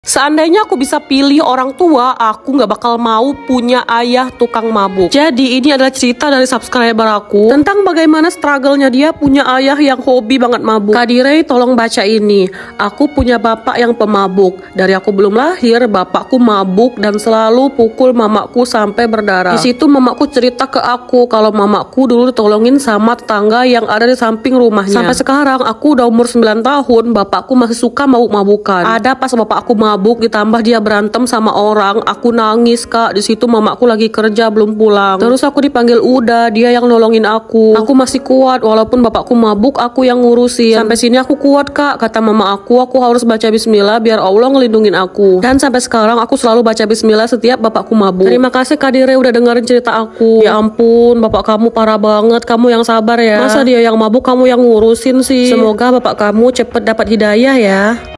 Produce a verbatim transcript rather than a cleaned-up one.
Seandainya aku bisa pilih orang tua, aku nggak bakal mau punya ayah tukang mabuk. Jadi ini adalah cerita dari subscriber aku tentang bagaimana struggle-nya dia punya ayah yang hobi banget mabuk. Kak Direy, tolong baca ini. Aku punya bapak yang pemabuk. Dari aku belum lahir, bapakku mabuk dan selalu pukul mamaku sampai berdarah. Di situ mamaku cerita ke aku kalau mamaku dulu ditolongin sama tetangga yang ada di samping rumahnya. Sampai sekarang aku udah umur sembilan tahun, bapakku masih suka mabuk-mabukan. Ada pas bapakku mabuk mabuk ditambah dia berantem sama orang, aku nangis kak. Di situ mamaku lagi kerja belum pulang. Terus aku dipanggil Uda, dia yang nolongin aku. Aku masih kuat walaupun bapakku mabuk, aku yang ngurusin. Sampai sini aku kuat kak. Kata mama aku, aku harus baca bismillah biar Allah ngelindungin aku. Dan sampai sekarang aku selalu baca bismillah setiap bapakku mabuk. Terima kasih Kak Direy udah dengerin cerita aku. Ya ampun, bapak kamu parah banget. Kamu yang sabar ya. Masa dia yang mabuk kamu yang ngurusin sih. Semoga bapak kamu cepet dapat hidayah ya.